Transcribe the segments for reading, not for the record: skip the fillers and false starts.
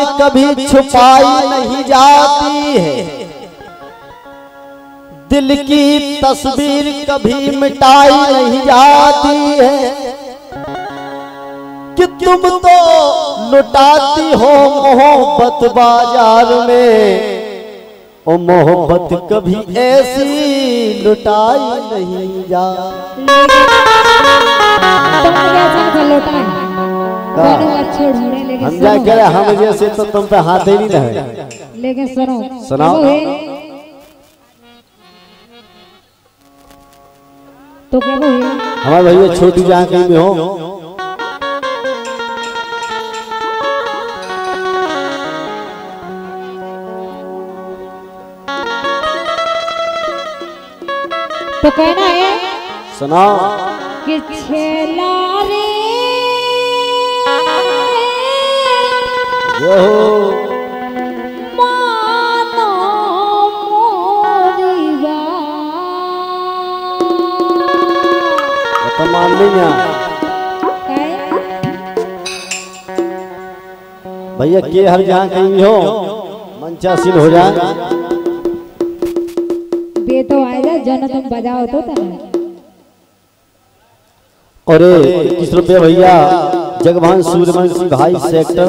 कभी छुपाई नहीं जाती है, दिल की तस्वीर कभी मिटाई नहीं जाती है, कि तुम तो लुटाती हो मोहब्बत बाजार में, ओ मोहब्बत कभी ऐसी लुटाई नहीं जाती। हम क्या कह रहे हम जैसे तो तुम पे हाथ ही नहीं है, लेकिन सुनो सुनाओ तो क्या वो हमारे भैया छोटी जहाँ कहीं में हो तो कहना है सुनाओ कि छेला रे यो मानो मोरी तो मान लिया भैया के हर जहाँ कहीं हो मंचासीन हो जाए बे तो आएगा जन तुम बजाओ तो ना। और 21 रुपये भैया जगवान सूर्यवंशी भाई सेक्टर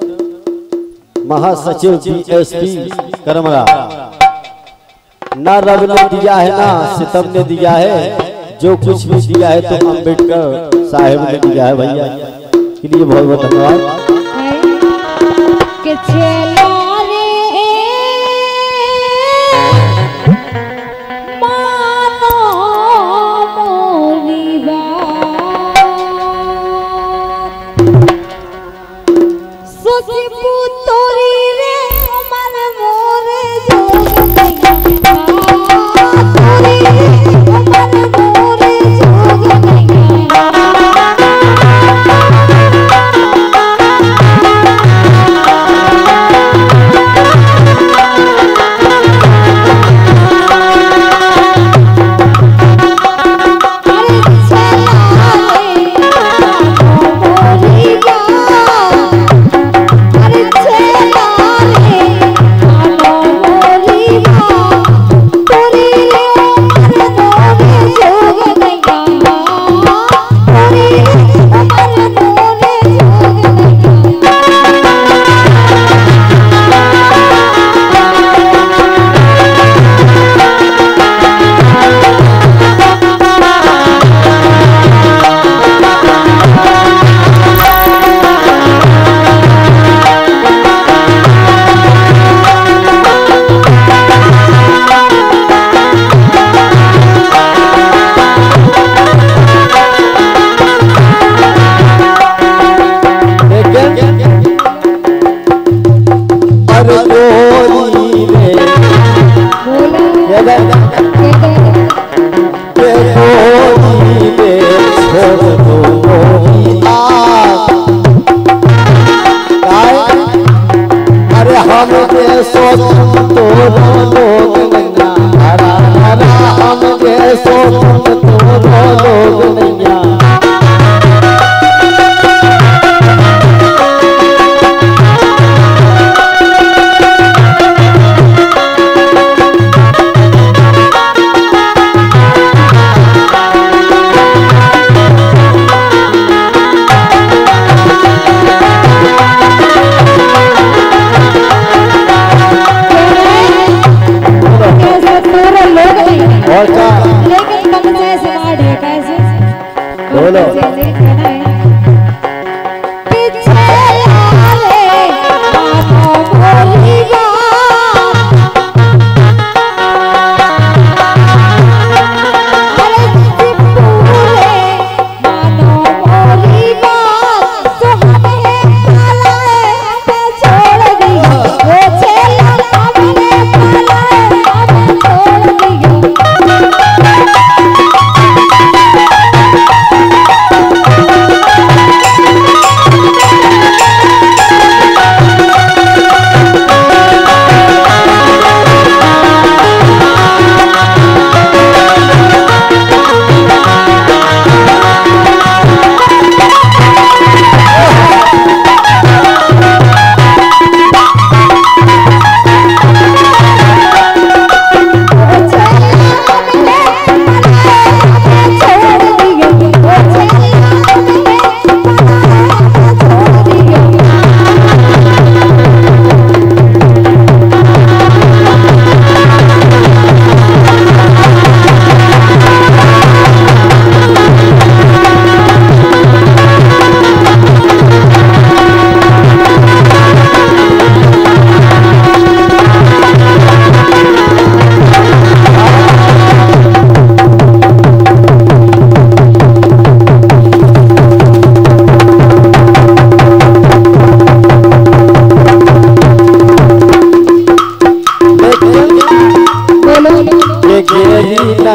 महासचिव बीएसपी करमरा। ना रब ने दिया है ना सितम ने दिया है, जो कुछ भी दिया है तो अम्बेडकर साहब ने दिया है भैया के लिए बहुत बहुत धन्यवाद।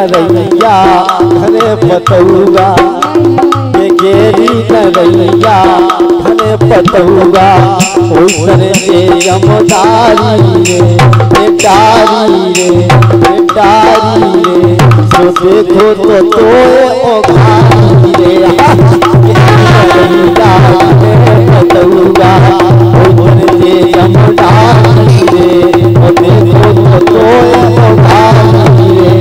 नरैया घने पतौगा के गेरी नरैया घने पतौगा ओसरे के जमदारी रे डारी रे डारी रे सो देखो तो ओ घारी रे नरैया घने पतौगा ओसरे के जमदारी रे ओ देखो तो ओ घारी रे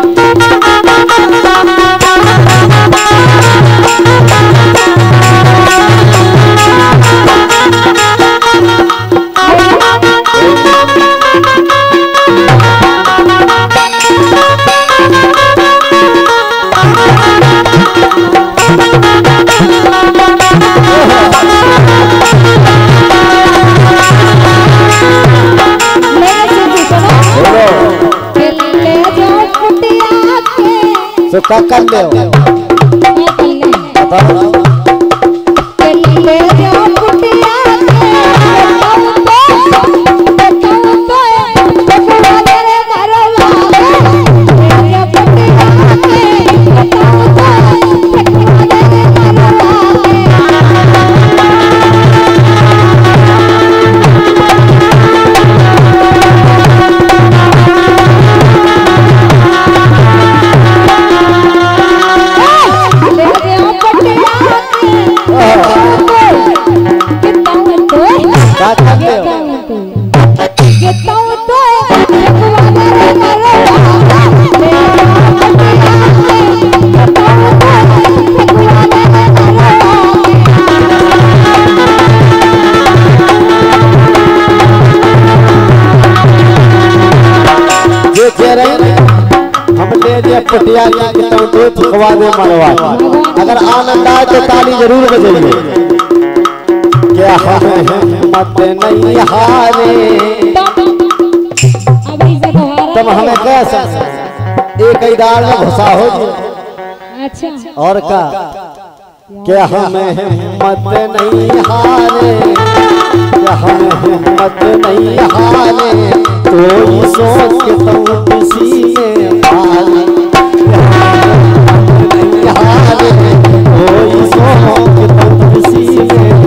तो क्या कर ले पटिया की तो थकवा दे मरवा अगर आनंद आए तो ताली जरूर बजाइए क्या हमें हिम्मत नहीं हारे तब हमें कैसे एक इदार में घुसा हो अच्छा और का क्या हमें हिम्मत नहीं हारे क्या हमें हिम्मत नहीं हारे कोई सोच के तुम किसी में हारे कोई सोच के तुम किसी में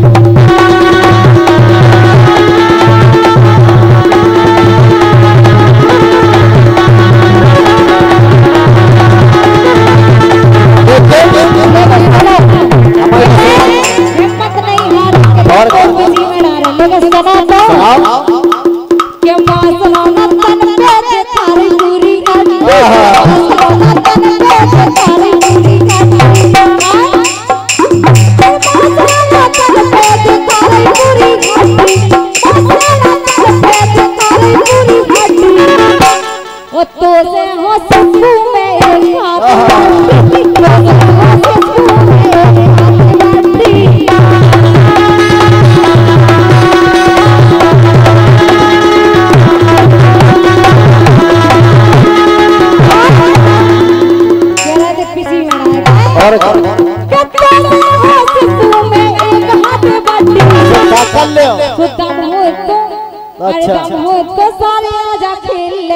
अच्छा तो सारे आजा खेल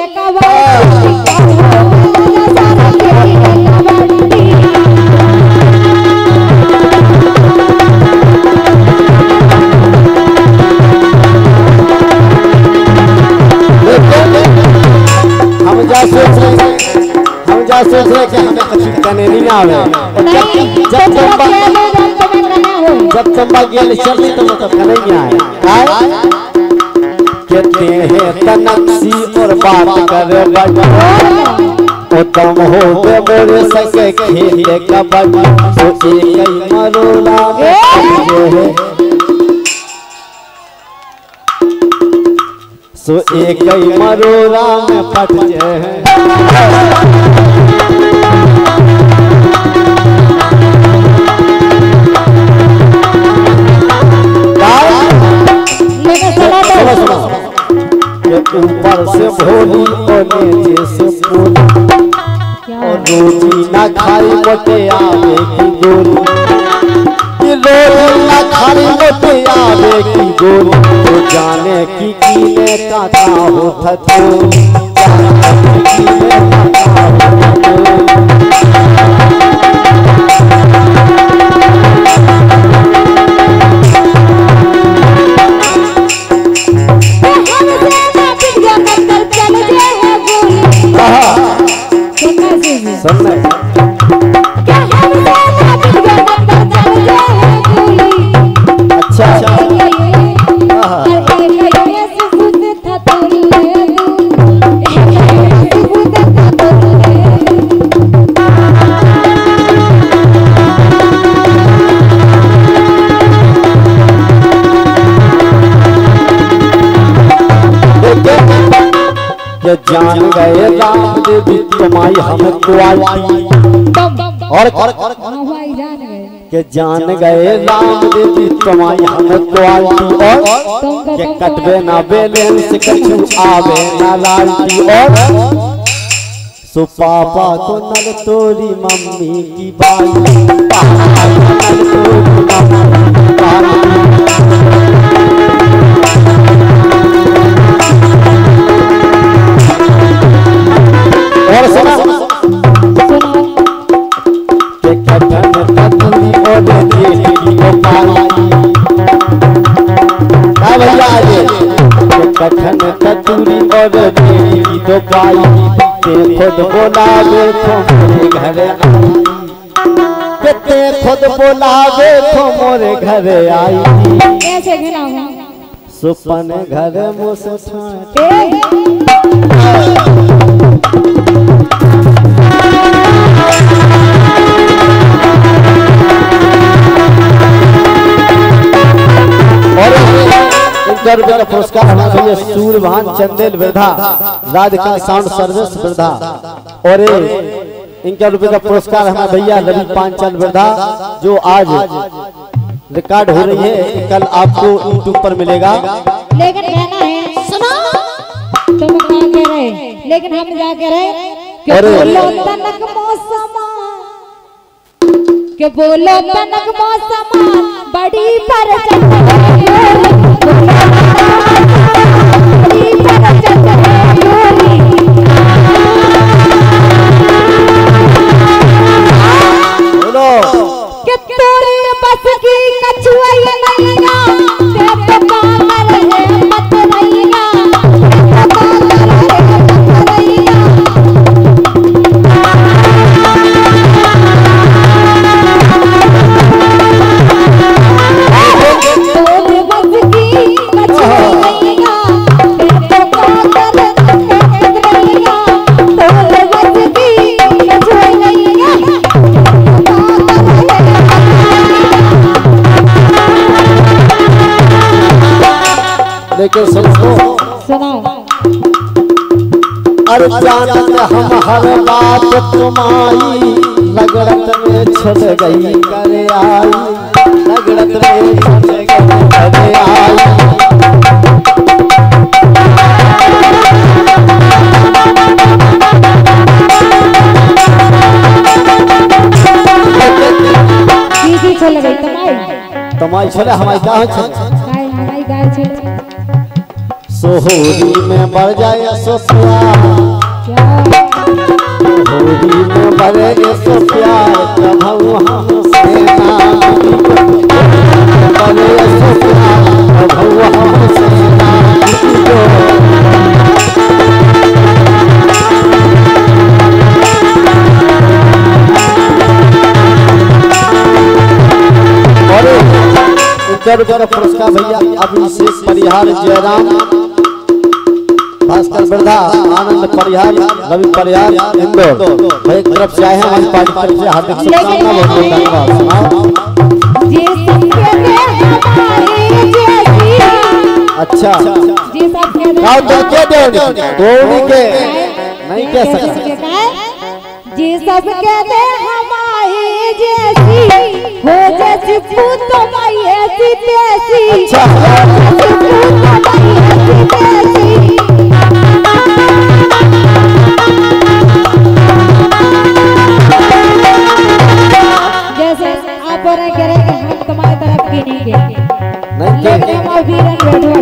हम जा सोच रहे कि हमें कुछ करने नहीं आवे जब चंबा गेल चलनी तो मतलब नहीं आए कहते हैं तनक्सी और बात करे बड़ा तुम हो गए मोरे सके खेले कबड्डी तो एक ही मरोला सो एक ही मरोला में पट जाए ऊपर से भोली और नीचे से पूरी और रोटी ना खाई मोटे आवे की गोली रोटी ना खाई मोटे आवे की गोली तो जाने की कीने का था हो थको जाने की कीने का था हो सुनना क्या हमसे नागिन के नंबर चल गए हैं गोली। अच्छा ये जान गए राम देवी तुम्हारी हम क्वालिटी और के जान गए राम देवी तुम्हारी हम क्वालिटी और के कटवे ना बैलेंस कछु आवे ना लालती और सो पापा को नल तोरी मम्मी की बाई पापा को नल तोरी मम्मी की बाई और सुना के कटन कटनी और देवी को पाई का भैया आजे के कटन कटनी और देवी को पाई ते खुद बोलावे तो मोरे घर आई के ते खुद बोलावे तो मोरे घर आई कैसे घिनाऊं सुपन घर मुझसे रुपये का पुरस्कार हमारे भैया सूर्यभान चंदेल वृद्धा राधिका साउंड सर्विस वृद्धा और इनका रुपये का पुरस्कार हमारे भैया रवि पांचल वृद्धा जो आज रिकॉर्ड हो रही है कल आपको यूट्यूब पर मिलेगा। लेकिन कहना है सुनो तुम कहाँ कह रहे लेकिन हम क्या कह रहे कि बोलो तनक मौसमा के बोलो तनक मौसमा बड़ी पर बस की कछुआ नैया ते तो पागल है मत नैया ते तो पागल है मत नैया तो बस की कछुआ नैया ते तो पागल है मत नैया तो बस की कछुआ नैया लेकिन सुनाओ अरे जानत हम हर बात तुम्हारी लगड़त में छल गई करे आई लगड़त में छल गई करे आई दीदी छल गई तुम्हारी छले हमारी का छल हमारी गाय छल सोहोरी में बढ़ जाए सोफिया सोहोरी में बढ़े सोफिया कब हमसे ना बढ़े सोफिया कब हमसे ना और इधर पुरस्कार भैया अभिषेक परिहार जयराम भास्कर वृद्धा आनंद परिहार रवि परिहार इंदौर भाई एक तरफ से आए हैं हमारी पार्टी तरफ से हार्दिक शुभकामना बहुत बहुत धन्यवाद। अच्छा आओ तो क्या दे के नहीं कह सकता जी सब कहते हमारी जैसी हो जैसी पूत माई ऐसी तैसी अच्छा जैसे आप और कह रहे हैं हम तुम्हारी तरफ की नहीं के लेकिन हम वीरन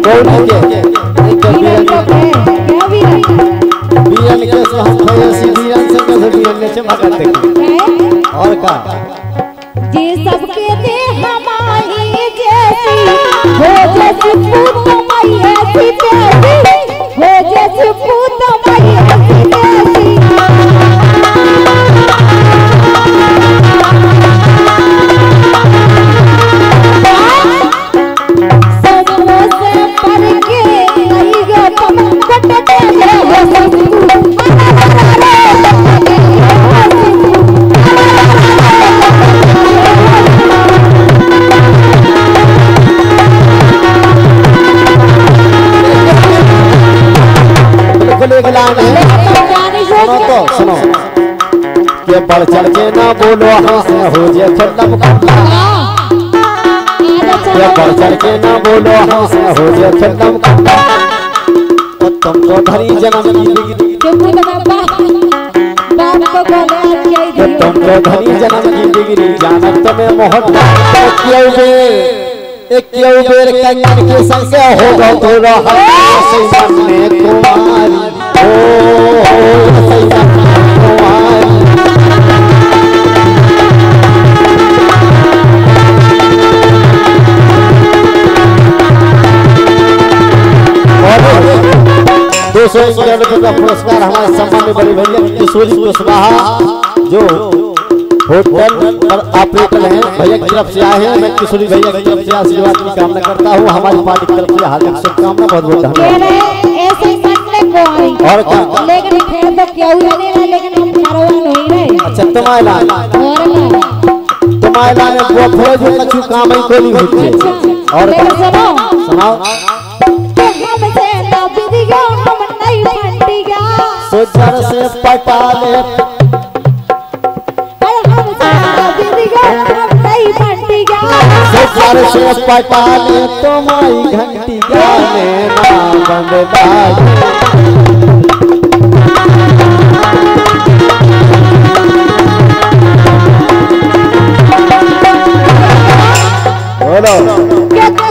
क्या वीरन के से हम ऐसी वीरन से कैसे वीरन ने चमक करते और का जी सब कहते हमारी जैसी हो जैसी पूत माई ऐसी तैसी हो जैसी पूत माई ऐसी तैसी सुनो के बढ़ चढ़ के ना बोलो हमसे हो जे खुल्लम खुल्ला के बढ़ चढ़ के ना बोलो हमसे हो जे खुल्लम खुल्ला तो तुम तो धरी जन्म की डिग्री तुम तो धरी जन्म की डिग्री जानत तुम्हें मोहब्बत एक बेर कंगन के संग होगा तो रहा सैयद में कुमारी ओ सैयद में कुमारी ₹291 का पुरस्कार हमारे सम्मान में बड़े भैया किशोरी कुशवाहा जो होटल पर ऑपरेटर हैं भैया की तरफ से आए हैं। मैं किशोरी भैया की तरफ से आशीर्वाद की कामना करता हूँ। हमारी पार्टी की तरफ से हार्दिक शुभकामना बहुत बहुत धन्यवाद। और क्या लेकिन फिर तो क्या हुआ नहीं रहा लेकिन हम कारवां नहीं रहे। अच्छा तुम्हारे लाने वो फिर जो कछु काम ही कोई नहीं होती। और सुनाओ हमसे ना बिदिया हम नहीं फटिया सोचर से पटा ले सोचर से पटा ले तुम्हारी घंटी गाने ना बंद बोलो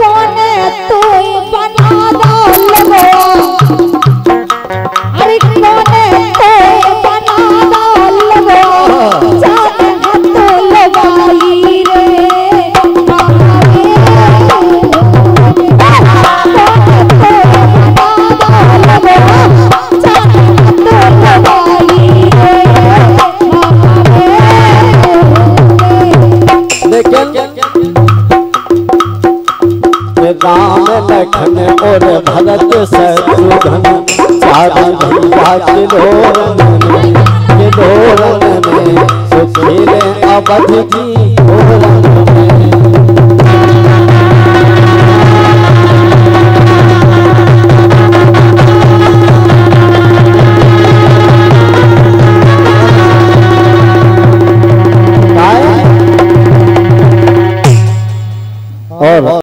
राम लखन और भरत शत्रुघ्न चारों भैया के लोरन में सुखेले अवध की ओरन में और